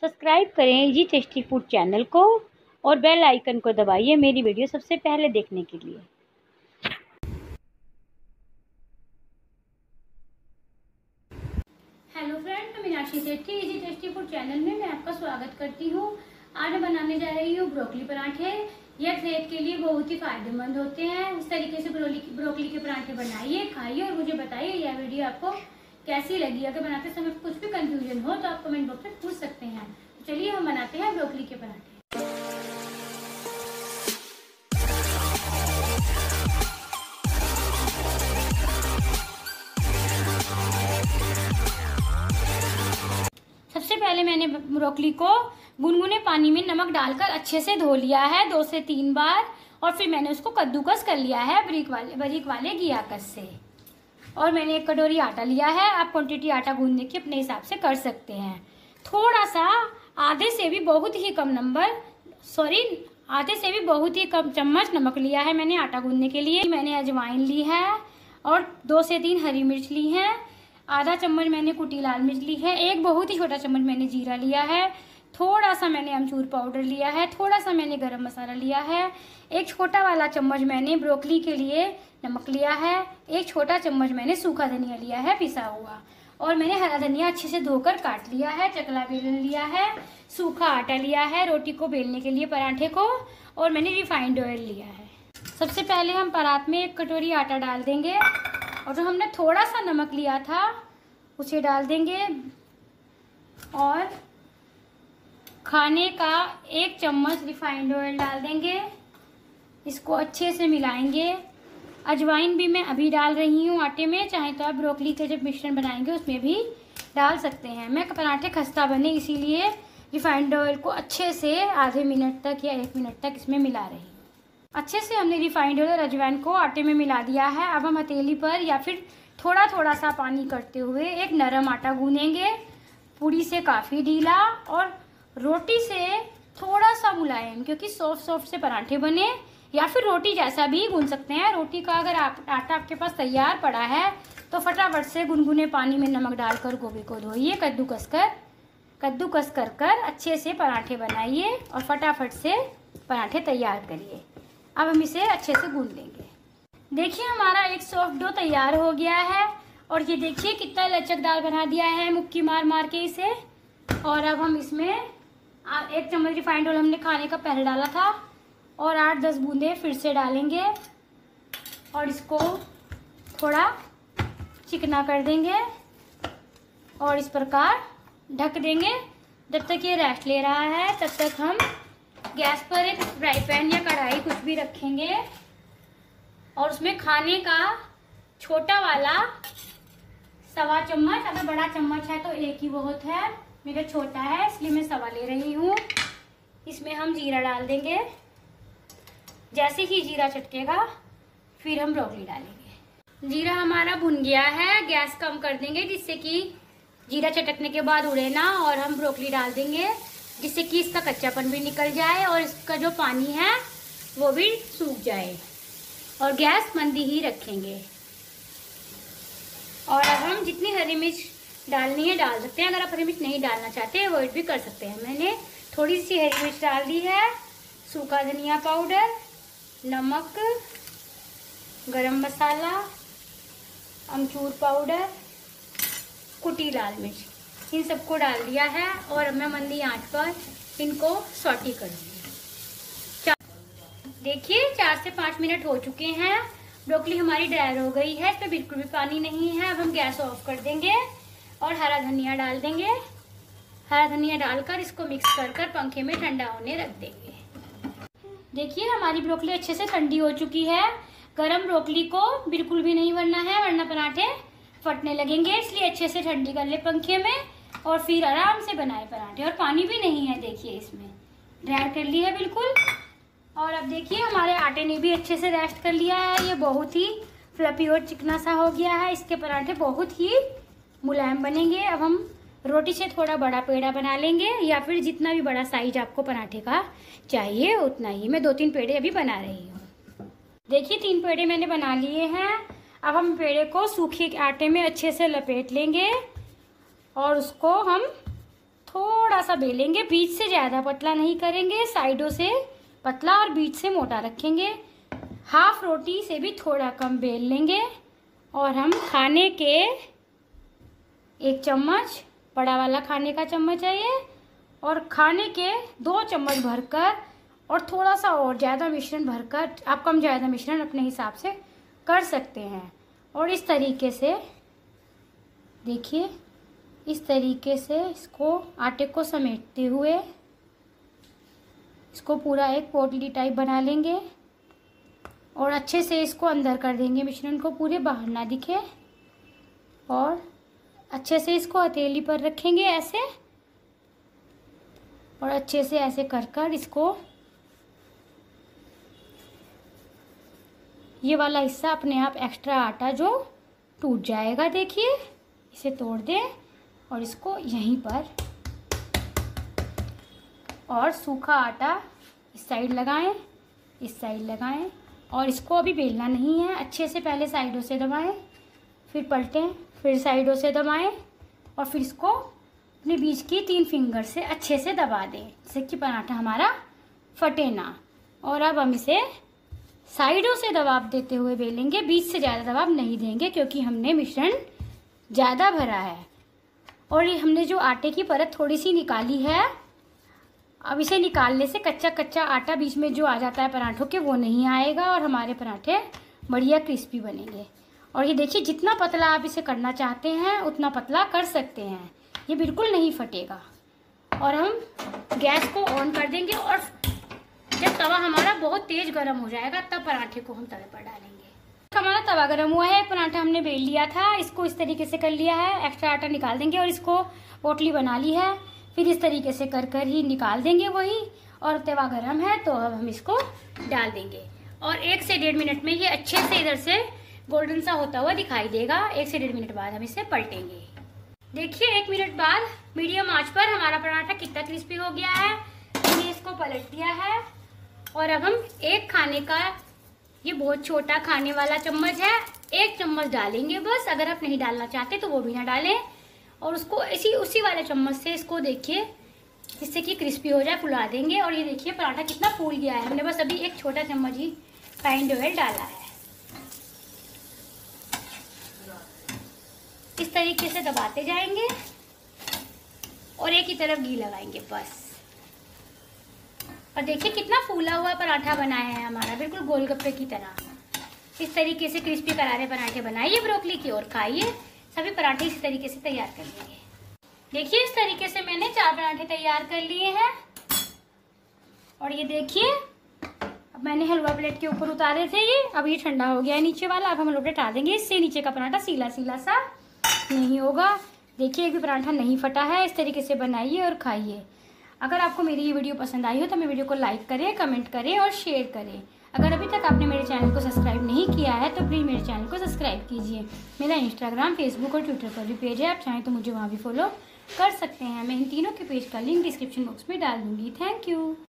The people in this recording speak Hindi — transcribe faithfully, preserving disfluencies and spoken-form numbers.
सब्सक्राइब करें इजी टेस्टी फूड चैनल को और बेल आइकन को दबाइए मेरी वीडियो सबसे पहले देखने के लिए। हेलो फ्रेंड, मैं Meenakshi Sethi easy tasty food channel में मैं आपका स्वागत करती हूँ। आज मैं बनाने जा रही हूँ ब्रोकली पराठे। यह सेहत के लिए बहुत ही फायदेमंद होते हैं। इस तरीके से ब्रोकली ब्रोकली के पराठे बनाइए, खाइए और मुझे बताइए यह वीडियो आपको कैसी लगी। अगर बनाते समय कुछ भी कंफ्यूजन हो तो आप कमेंट बॉक्स में पूछ सकते हैं। तो चलिए हम बनाते हैं ब्रोकली के पराठे। सबसे पहले मैंने ब्रोकली को गुनगुने पानी में नमक डालकर अच्छे से धो लिया है दो से तीन बार, और फिर मैंने उसको कद्दूकस कर लिया है बारीक वाले बारीक वाले घियाकस से। और मैंने एक कटोरी आटा लिया है। आप क्वांटिटी आटा गूंदने की अपने हिसाब से कर सकते हैं। थोड़ा सा आधे से भी बहुत ही कम नंबर सॉरी आधे से भी बहुत ही कम चम्मच नमक लिया है मैंने आटा गूंदने के लिए। मैंने अजवाइन ली है और दो से तीन हरी मिर्च ली है। आधा चम्मच मैंने कुटी लाल मिर्च ली है। एक बहुत ही छोटा चम्मच मैंने जीरा लिया है। थोड़ा सा मैंने अमचूर पाउडर लिया है। थोड़ा सा मैंने गरम मसाला लिया है। एक छोटा वाला चम्मच मैंने ब्रोकली के लिए नमक लिया है। एक छोटा चम्मच मैंने सूखा धनिया लिया है पिसा हुआ, और मैंने हरा धनिया अच्छे से धोकर काट लिया है। चकला बेलन लिया है। सूखा आटा लिया है रोटी को बेलने के लिए पराठे को, और मैंने रिफाइंड ऑयल लिया है। सबसे पहले हम परात में एक कटोरी आटा डाल देंगे और जो हमने थोड़ा सा नमक लिया था उसे डाल देंगे, और खाने का एक चम्मच रिफाइंड ऑयल डाल देंगे। इसको अच्छे से मिलाएंगे। अजवाइन भी मैं अभी डाल रही हूँ आटे में, चाहे तो आप ब्रोकली के जब मिश्रण बनाएंगे उसमें भी डाल सकते हैं। मैं पराठे खस्ता बने इसीलिए रिफाइंड ऑयल को अच्छे से आधे मिनट तक या एक मिनट तक इसमें मिला रही हूँ। अच्छे से हमने रिफाइंड ऑयल और अजवाइन को आटे में मिला दिया है। अब हम हथेली पर या फिर थोड़ा थोड़ा सा पानी करते हुए एक नरम आटा गूंदेंगे। पूरी से काफ़ी ढीला और रोटी से थोड़ा सा मुलायम, क्योंकि सॉफ्ट सॉफ्ट से पराठे बने, या फिर रोटी जैसा भी गूंद सकते हैं। रोटी का अगर आप आटा आपके पास तैयार पड़ा है तो फटाफट से गुनगुने पानी में नमक डालकर गोभी को धोइए, कद्दूकस कर कद्दूकस कर कर अच्छे से पराठे बनाइए और फटाफट से पराठे तैयार करिए। अब हम इसे अच्छे से गूंद लेंगे। देखिए हमारा एक सॉफ्ट डो तैयार हो गया है, और ये देखिए कितना लचकदार बना दिया है मुक्की मार मार के इसे। और अब हम इसमें एक चम्मच रिफाइंड ऑयल हमने खाने का पहले डाला था, और आठ दस बूंदे फिर से डालेंगे और इसको थोड़ा चिकना कर देंगे और इस प्रकार ढक देंगे। जब तक ये रेस्ट ले रहा है तब तक हम गैस पर एक फ्राई पैन या कढ़ाई कुछ भी रखेंगे, और उसमें खाने का छोटा वाला सवा चम्मच, अगर बड़ा चम्मच है तो एक ही बहुत है, मेरा छोटा है इसलिए मैं सवा ले रही हूँ। इसमें हम जीरा डाल देंगे। जैसे ही जीरा चटकेगा फिर हम ब्रोकली डालेंगे। जीरा हमारा भुन गया है। गैस कम कर देंगे जिससे कि जीरा चटकने के बाद उड़े ना, और हम ब्रोकली डाल देंगे जिससे कि इसका कच्चापन भी निकल जाए और इसका जो पानी है वो भी सूख जाए। और गैस मंदी ही रखेंगे। और अब हम जितनी हरी मिर्च डालनी है डाल सकते हैं। अगर आप हरी मिर्च नहीं डालना चाहते अवॉइड भी कर सकते हैं। मैंने थोड़ी सी हरी मिर्च डाल दी है। सूखा धनिया पाउडर, नमक, गरम मसाला, अमचूर पाउडर, कुटी लाल मिर्च, इन सबको डाल दिया है। और अब मैं मंदी आंच पर इनको सौटी करूँगी। देखिए चार से पाँच मिनट हो चुके हैं। ब्रोकली हमारी ड्राई हो गई है, इसमें बिल्कुल भी पानी नहीं है। अब हम गैस ऑफ कर देंगे और हरा धनिया डाल देंगे। हरा धनिया डालकर इसको मिक्स कर कर पंखे में ठंडा होने रख देंगे। देखिए हमारी ब्रोकली अच्छे से ठंडी हो चुकी है। गरम ब्रोकली को बिल्कुल भी नहीं वरना है, वरना पराठे फटने लगेंगे, इसलिए अच्छे से ठंडी कर ले पंखे में और फिर आराम से बनाए पराठे। और पानी भी नहीं है, देखिए इसमें ड्राई कर लिया है बिल्कुल। और अब देखिए हमारे आटे ने भी अच्छे से रेस्ट कर लिया है। ये बहुत ही फ्लफी और चिकना सा हो गया है। इसके पराठे बहुत ही मुलायम बनेंगे। अब हम रोटी से थोड़ा बड़ा पेड़ा बना लेंगे, या फिर जितना भी बड़ा साइज आपको पराठे का चाहिए उतना ही। मैं दो तीन पेड़े अभी बना रही हूँ। देखिए तीन पेड़े मैंने बना लिए हैं। अब हम पेड़े को सूखे आटे में अच्छे से लपेट लेंगे और उसको हम थोड़ा सा बेलेंगे, बीच से ज़्यादा पतला नहीं करेंगे, साइडों से पतला और बीच से मोटा रखेंगे। हाफ रोटी से भी थोड़ा कम बेल लेंगे और हम खाने के एक चम्मच, बड़ा वाला खाने का चम्मच है ये, और खाने के दो चम्मच भरकर और थोड़ा सा और ज़्यादा मिश्रण भरकर, आप कम ज़्यादा मिश्रण अपने हिसाब से कर सकते हैं। और इस तरीके से देखिए, इस तरीके से इसको आटे को समेटते हुए इसको पूरा एक पोटली टाइप बना लेंगे और अच्छे से इसको अंदर कर देंगे, मिश्रण को पूरे बाहर ना दिखे। और अच्छे से इसको हथेली पर रखेंगे ऐसे, और अच्छे से ऐसे कर कर इसको, ये वाला हिस्सा अपने आप एक्स्ट्रा आटा जो टूट जाएगा, देखिए इसे तोड़ दें और इसको यहीं पर, और सूखा आटा इस साइड लगाएं, इस साइड लगाएं, और इसको अभी बेलना नहीं है। अच्छे से पहले साइडों से दबाएं, फिर पलटें, फिर साइडों से दबाएं और फिर इसको अपने बीच की तीन फिंगर से अच्छे से दबा दें, जिससे कि पराठा हमारा फटे ना। और अब हम इसे साइडों से दबाव देते हुए बेलेंगे, बीच से ज़्यादा दबाव नहीं देंगे क्योंकि हमने मिश्रण ज़्यादा भरा है। और ये हमने जो आटे की परत थोड़ी सी निकाली है, अब इसे निकालने से कच्चा कच्चा आटा बीच में जो आ जाता है पराठों के, वो नहीं आएगा और हमारे पराठे बढ़िया क्रिस्पी बनेंगे। और ये देखिए, जितना पतला आप इसे करना चाहते हैं उतना पतला कर सकते हैं, ये बिल्कुल नहीं फटेगा। और हम गैस को ऑन कर देंगे और जब तवा हमारा बहुत तेज गर्म हो जाएगा तब पराठे को हम तवे पर डालेंगे। हमारा तवा गर्म हुआ है, पराठा हमने बेल लिया था, इसको इस तरीके से कर लिया है, एक्स्ट्रा आटा निकाल देंगे और इसको पोटली बना ली है, फिर इस तरीके से कर कर ही निकाल देंगे वही। और तवा गर्म है तो अब हम इसको डाल देंगे और एक से डेढ़ मिनट में ये अच्छे से इधर से गोल्डन सा होता हुआ दिखाई देगा। एक से डेढ़ मिनट बाद हम इसे पलटेंगे। देखिए, एक मिनट बाद मीडियम आंच पर हमारा पराठा कितना क्रिस्पी हो गया है। हमने इसको पलट दिया है और अब हम एक खाने का, ये बहुत छोटा खाने वाला चम्मच है, एक चम्मच डालेंगे बस। अगर आप नहीं डालना चाहते तो वो भी ना डालें, और उसको इसी उसी वाले चम्मच से इसको देखिए, जिससे कि क्रिस्पी हो जाए, फुला देंगे। और ये देखिए पराठा कितना फूल गया है, हमने बस अभी एक छोटा चम्मच ही रिफाइंड ऑयल डाला है। इस तरीके से दबाते जाएंगे और एक ही तरफ घी लगाएंगे बस। और देखिए कितना फूला हुआ पराठा बनाया है हमारा, बिल्कुल गोलगप्पे की तरह। इस तरीके से क्रिस्पी करारे पराठे बनाइए ब्रोकली की और खाइए। सभी पराठे इसी तरीके से तैयार कर लेंगे। देखिए, इस तरीके से मैंने चार पराठे तैयार कर लिए हैं। और ये देखिए, अब मैंने हलवा प्लेट के ऊपर उतारे थे ये, अब ये ठंडा हो गया है नीचे वाला। अब हम हलवा प्लेट डाल देंगे, इससे नीचे का पराठा सीला सीला सा नहीं होगा। देखिए, एक भी पराठा नहीं फटा है। इस तरीके से बनाइए और खाइए। अगर आपको मेरी ये वीडियो पसंद आई हो तो मेरे वीडियो को लाइक करें, कमेंट करें और शेयर करें। अगर अभी तक आपने मेरे चैनल को सब्सक्राइब नहीं किया है तो प्लीज़ मेरे चैनल को सब्सक्राइब कीजिए। मेरा इंस्टाग्राम, फेसबुक और ट्विटर पर भी पेज है, आप चाहें तो मुझे वहाँ भी फॉलो कर सकते हैं। मैं इन तीनों के पेज का लिंक डिस्क्रिप्शन बॉक्स में डाल दूँगी। Thank you.